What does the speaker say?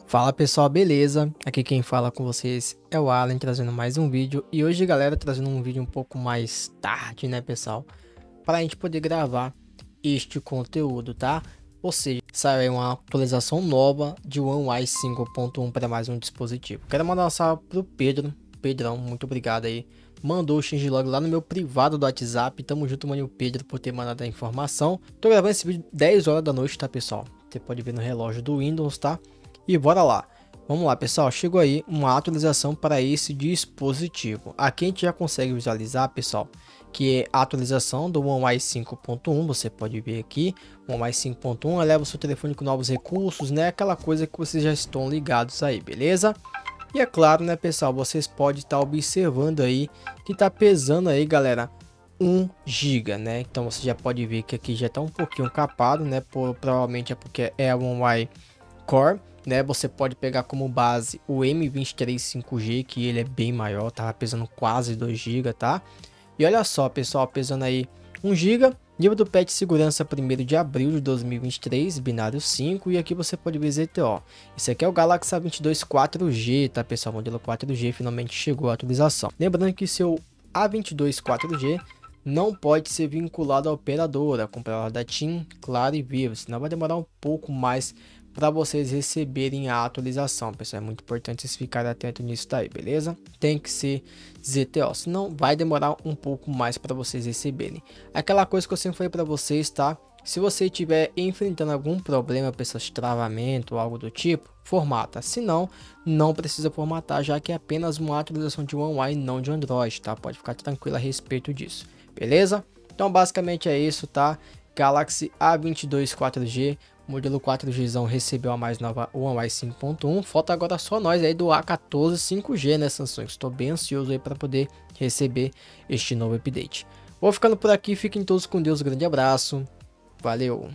Fala pessoal, beleza? Aqui quem fala com vocês é o Alan, trazendo mais um vídeo. E hoje, galera, trazendo um vídeo um pouco mais tarde, né, pessoal? Para a gente poder gravar este conteúdo, tá? Ou seja, saiu aí uma atualização nova de One UI 5.1 para mais um dispositivo. Quero mandar um salve pro Pedrão, muito obrigado aí. Mandou o changelog lá no meu privado do WhatsApp. Tamo junto, mano, Pedro, por ter mandado a informação. Tô gravando esse vídeo 10 horas da noite, tá, pessoal? Você pode ver no relógio do Windows, tá? E bora lá. Vamos lá, pessoal. Chegou aí uma atualização para esse dispositivo. Aqui a gente já consegue visualizar, pessoal, que é a atualização do One UI 5.1. Você pode ver aqui, o One UI 5.1 eleva o seu telefone com novos recursos, né? Aquela coisa que vocês já estão ligados aí, beleza? E é claro, né, pessoal, vocês podem estar observando aí que tá pesando aí, galera, 1 GB, né? Então você já pode ver que aqui já tá um pouquinho capado, né? Provavelmente é porque é o One UI Core, né? Você pode pegar como base o M23 5G, que ele é bem maior, tava pesando quase 2 GB, tá? E olha só, pessoal, pesando aí 1 GB, nível do patch de segurança 1º de abril de 2023, binário 5, e aqui você pode ver ZTO. Esse aqui é o Galaxy A22 4G, tá, pessoal? Modelo 4G, finalmente chegou a atualização. Lembrando que seu A22 4G não pode ser vinculado à operadora, comprar da TIM, Claro e Vivo, senão vai demorar um pouco mais para vocês receberem a atualização, pessoal. É muito importante vocês ficarem atentos nisso daí, beleza? Tem que ser ZTO, senão vai demorar um pouco mais para vocês receberem. Aquela coisa que eu sempre falei para vocês, tá? Se você estiver enfrentando algum problema, pessoal, de travamento ou algo do tipo, formata. Se não, não precisa formatar, já que é apenas uma atualização de One UI, não de Android, tá? Pode ficar tranquilo a respeito disso, beleza? Então basicamente é isso, tá? Galaxy A22 4G, modelo 4Gzão, recebeu a mais nova One UI 5.1. Falta agora só nós aí do A14 5G, né, Samsung? Estou bem ansioso aí para poder receber este novo update. Vou ficando por aqui, fiquem todos com Deus, grande abraço, valeu!